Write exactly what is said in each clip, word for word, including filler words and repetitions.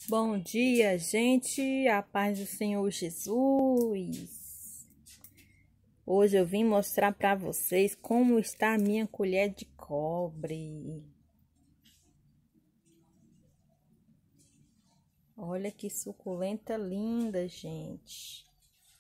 Bom dia, gente, a paz do Senhor Jesus. Hoje eu vim mostrar para vocês como está a minha colher de cobre. Olha que suculenta linda, gente.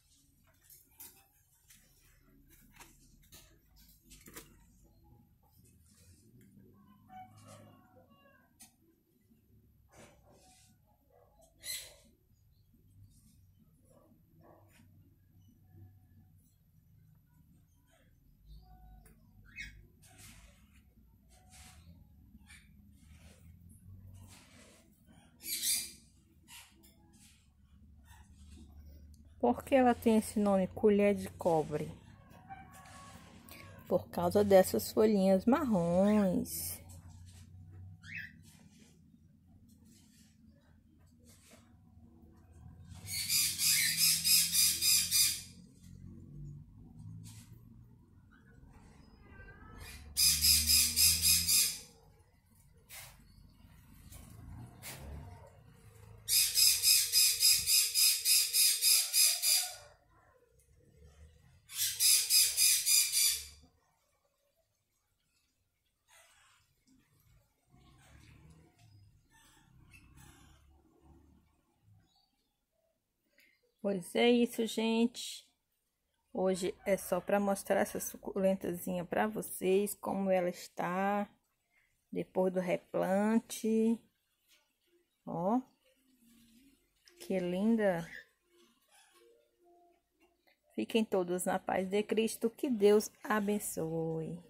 Por que ela tem esse nome, colher de cobre? Por causa dessas folhinhas marrons. Pois é isso, gente. Hoje é só para mostrar essa suculentazinha para vocês, como ela está depois do replante. Ó, que linda. Fiquem todos na paz de Cristo, que Deus abençoe.